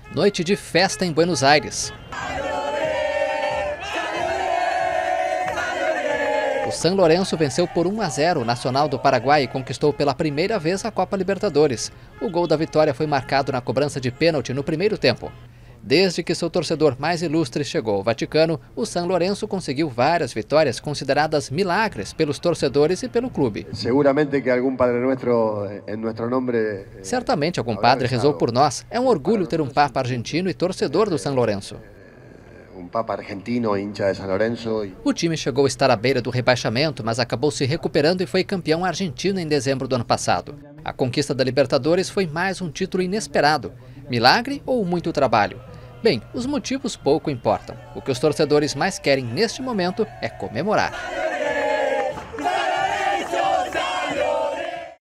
Noite de festa em Buenos Aires. O San Lorenzo venceu por 1-0 o Nacional do Paraguai e conquistou pela primeira vez a Copa Libertadores. O gol da vitória foi marcado na cobrança de pênalti no primeiro tempo. Desde que seu torcedor mais ilustre chegou ao Vaticano, o San Lorenzo conseguiu várias vitórias consideradas milagres pelos torcedores e pelo clube. Seguramente que algum Padre Nuestro em nosso nome. Certamente algum padre rezou por nós. É um orgulho ter um Papa argentino e torcedor do San Lorenzo. Um Papa argentino, hincha de San Lorenzo. O time chegou a estar à beira do rebaixamento, mas acabou se recuperando e foi campeão argentino em dezembro do ano passado. A conquista da Libertadores foi mais um título inesperado. Milagre ou muito trabalho? Bem, os motivos pouco importam. O que os torcedores mais querem neste momento é comemorar.